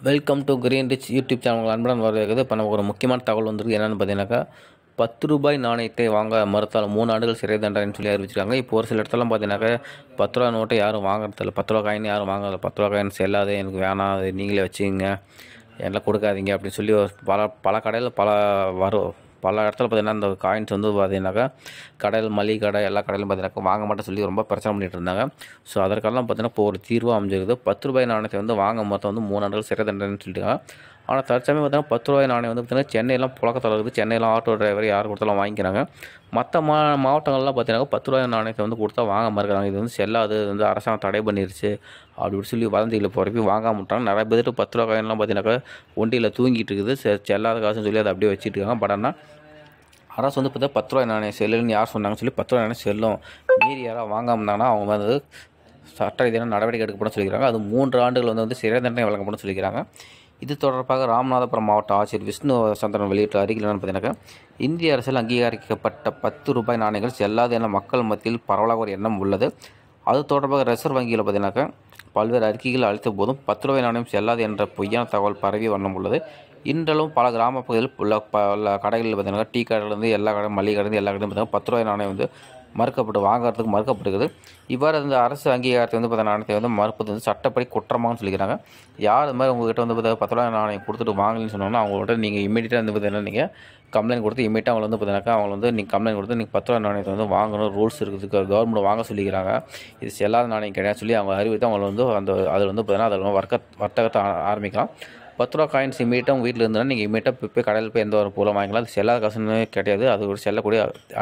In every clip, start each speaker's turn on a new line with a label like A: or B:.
A: Welcome to green rich YouTube channel அன்புடன் வரவேற்கிறது. இப்போ நமக்கு ஒரு முக்கியமான தகவல் வந்துருக்கு. என்னென்னு பார்த்தீங்கன்னாக்கா, ₹10 நாணயத்தை வாங்க மறுத்தால் 3 ஆண்டுகள் சிறை தண்டனைன்னு சொல்லி அறிவிச்சிருக்காங்க. இப்போ ஒரு சில இடத்துலாம் பார்த்தீங்கன்னாக்கா, ₹10 நோட்டை யாரும் வாங்குறதில்ல, ₹10 காயின் யாரும் வாங்குறதில்ல. ₹10 காயின் செல்லாது, எனக்கு வேணாம், அது நீங்களே வச்சுக்கங்க, எல்லாம் கொடுக்காதீங்க அப்படின்னு சொல்லி பல கடையில் பல இடத்துல பார்த்தீங்கன்னா இந்த காயின்ஸ் வந்து பார்த்தீங்கன்னாக்கா கடையில் மளிகை கடை எல்லா கடையிலும் பார்த்தீங்கன்னாக்கா வாங்க மாட்டேன்னு சொல்லி ரொம்ப பிரச்சனை பண்ணிட்டு இருந்தாங்க. ஸோ அதற்கெல்லாம் பார்த்தீங்கன்னா இப்போ ஒரு தீர்வாக அமைஞ்சிருக்குது. ₹10 நாணயத்தை வந்து வாங்க மொத்தம் வந்து 3 ஆண்டுகள் சிறை தண்டனைன்னு சொல்லிட்டாங்க. ஆனால் தற்சமயம் பார்த்தீங்கன்னா ₹10 நாணயம் வந்து பார்த்தீங்கன்னா சென்னையெல்லாம் புழக்கத்தில் இருக்குது. சென்னையெல்லாம் ஆட்டோ டிரைவர் யார் கொடுத்தாலும் வாங்கிக்கிறாங்க. மற்ற மாவட்டங்கள்லாம் பார்த்தீங்கன்னா ₹10 நாணயத்தை வந்து கொடுத்தா வாங்க மறுக்கிறாங்க. இது வந்து செல்லாது, இது வந்து அரசாங்கம் தடை பண்ணிருச்சு அப்படி சொல்லி வதந்திகளை போகிறப்பி வாங்காம விட்டாங்க. நிறைய பேர் ₹10 காயின்லாம் பார்த்தீங்கன்னாக்கா ஒண்டியில் தூங்கிட்டு இருக்குது. செல்லாத காசுன்னு சொல்லி அதை அப்படியே வச்சுட்டு இருக்காங்க. பட் ஆனால் அரசு வந்து பார்த்தா ₹10 நாணயம் செல்லுன்னு யார் சொன்னாங்கன்னு சொல்லி ₹10 நாணயம் செல்லும், மீறி யாராவது வாங்காமல் இருந்தாங்கன்னா அவங்க வந்து சட்ட ரீதியான நடவடிக்கை எடுக்கப்படும் சொல்லிக்கிறாங்க. அது 3 ஆண்டுகள் வந்து சிறை தண்டனை வழங்கப்படும் சொல்லிக்கிறாங்க. இது தொடர்பாக ராமநாதபுரம் மாவட்ட ஆட்சியர் விஷ்ணு சந்திரன் வெளியிட்ட அறிக்கையில் என்னென்னு பார்த்தீங்கன்னாக்கா, இந்திய அரசில் அங்கீகரிக்கப்பட்ட ₹10 நாணயங்கள் செல்லாது என மக்கள் மத்தியில் பரவலாக ஒரு எண்ணம் உள்ளது. அது தொடர்பாக ரிசர்வ் வங்கியில் பார்த்தீங்கன்னாக்கா பல்வேறு அறிக்கைகள் அளித்த போதும் ₹10 நாணயம் செல்லாது என்ற பொய்யான தகவல் பரவிய வண்ணம் உள்ளது. இன்றளவும் பல கிராம பகுதியில் உள்ள பல கடைகளில் பார்த்தீங்கன்னா டீ கடையிலேருந்து எல்லா கடை மளிகை கடையிலேருந்து எல்லா கடையும் பார்த்தீங்கன்னா ₹10 நாணயம் வந்து வாங்குறதுக்கு மறுக்கப்படுகிறது. இவ்வாறு இந்த அரசு அங்கீகாரத்தை வந்து நாணயத்தை வந்து மறுப்பது வந்து சட்டப்படி குற்றமாகனு சொல்லிக்கிறாங்க. யார் இது மாதிரி உங்கள்கிட்ட வந்து ₹10 நாணயம் கொடுத்துட்டு வாங்கலன்னு சொன்னோன்னா அவங்களோட நீங்கள் இமீடியட்டாக வந்து பார்த்தீங்கன்னா நீங்கள் கம்ப்ளைண்ட் கொடுத்து இமீடியட்டாக அவங்களை வந்து பார்த்தீங்கன்னாக்கா அவங்களை வந்து நீங்கள் கம்ப்ளைண்ட் கொடுத்து நீங்கள் ₹10 நாணயத்தை வந்து வாங்கணும், ரூல்ஸ் இருக்குது, கவர்மெண்ட் வாங்க சொல்லிக்கிறாங்க, இது செல்லாத நாணயம் கிடையாது சொல்லி அவங்க அறிவித்து அவங்களை வந்து அதில் வந்து பார்த்தீங்கன்னா அதில் வர்த்தகத்தை ஆரம்பிக்கலாம். ₹10 காயின்ஸ் இமீடியட்டாக உங்கள் வீட்டில் இருந்ததுன்னா நீங்கள் இமீடியட்டாக போய் கடையில் போய் எந்த ஒரு பொருளும் வாங்கிக்கலாம். அது செல்லாத காசுன்னு கிடையாது. அது ஒரு செல்லக்கூடிய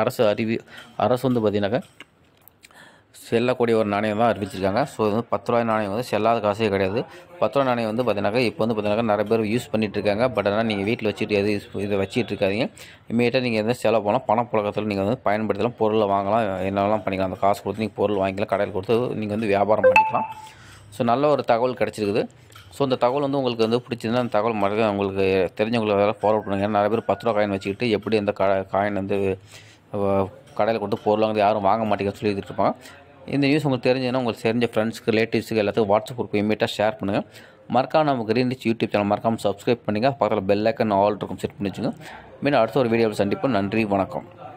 A: அரசு வந்து பார்த்தீங்கன்னாக்கா செல்லக்கூடிய ஒரு நாணயம் தான் அறிவிச்சிருக்காங்க. ஸோ இது வந்து ₹10 நாணயம் வந்து செல்லாத காசே கிடையாது. ₹10 நாணயம் வந்து பார்த்தீங்கன்னாக்கா இப்போ வந்து பார்த்தீங்கன்னாக்கா நிறைய பேர் யூஸ் பண்ணிகிட்டு இருக்காங்க. பட் ஆனால் நீங்கள் வீட்டில் வச்சுட்டு இதை வச்சுட்டு இருக்காதீங்க. இமீடியட்டாக நீங்கள் எதாவது செலவு போனால் பணப்புழக்கத்தில் நீங்கள் வந்து பயன்படுத்தலாம், பொருளை வாங்கலாம், என்னெல்லாம் பண்ணிக்கலாம். அந்த காசு கொடுத்து நீங்கள் பொருள் வாங்கிக்கலாம், கடையில் கொடுத்து நீங்கள் வந்து வியாபாரம் பண்ணிக்கலாம். ஸோ நல்ல ஒரு தகவல் கிடச்சிருக்குது. ஸோ இந்த தகவல் வந்து உங்களுக்கு வந்து பிடிச்சிருந்தா அந்த தகவல் மறக்காம உங்களுக்கு தெரிஞ்சவங்களுக்கு வேலை ஃபார்வர்ட் பண்ணுங்கள். நிறைய பேர் ₹10 காயின் வச்சுக்கிட்டு எப்படி இந்த காயின் வந்து கடையில் கொடுத்து பொருள் வாங்க யாரும் வாங்க மாட்டேங்கன்னு சொல்லிட்டு இருப்பாங்க. இந்த நியூஸ் உங்களுக்கு தெரிஞ்சதுன்னா உங்களுக்கு தெரிஞ்ச ஃப்ரெண்ட்ஸுக்கு ரிலேட்டிவ்ஸுக்கு எல்லாத்துக்கும் வாட்ஸ்அப் குரூப் இமீடியட்டாக ஷேர் பண்ணுங்கள். மறக்காம நம்ம கிரீன் ரிச் யூடியூப் சேனல் மறக்காமல் சப்ஸ்கிரைப் பண்ணுங்கள். பக்கத்தில் பெல் ஐக்கன் ஆல் இருக்கும் செட் பண்ணி வச்சுங்க. மீண்டும் அடுத்த ஒரு வீடியோவில் சந்திப்போம். நன்றி, வணக்கம்.